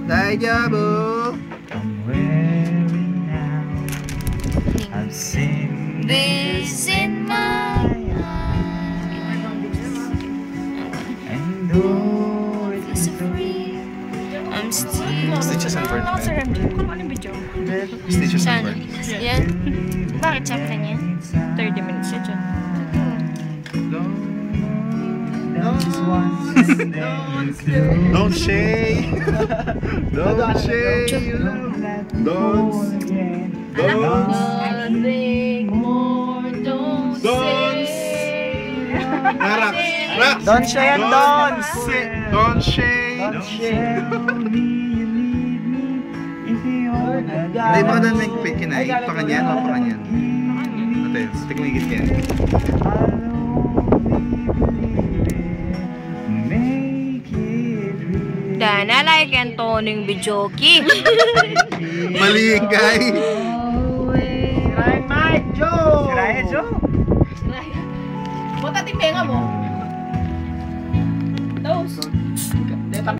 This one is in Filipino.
Daijoubu. I've seen this in my mind, and though it is free, I'm still. Stitches and burn. Stitches Stitches and burn. Yan. Bakit sabi na niya? 30 minutes siya dyan. Don't shake. Don't shake. Nothing more, don't say. Don't shake. Don't shake. Don't shake. Hindi ba doon may kinay? Pakanyan o pakanyan? Ate, stick mo higit yan. Dana like ang toning bijoki. Mali yung guy. Sirahin, Mike! Joe! Sirahin, Joe! Buta timbenga mo. Those.